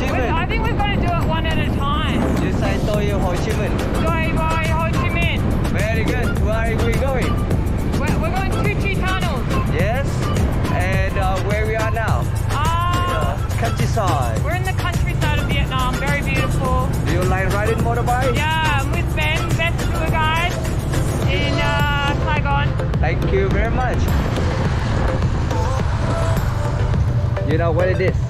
Chi Minh. I think we've got to do it one at a time. You say Toyo Ho Chi Minh. Doi Voi Ho Chi Minh. Very good. Where are we going? We're going Cuchitunneltours. Yes. And where we are now? Countryside. We're in the countryside of Vietnam. Very beautiful. Do you like riding motorbike? Yeah, I'm with Ben, best tour guide in Saigon. Thank you very much. You know what it is?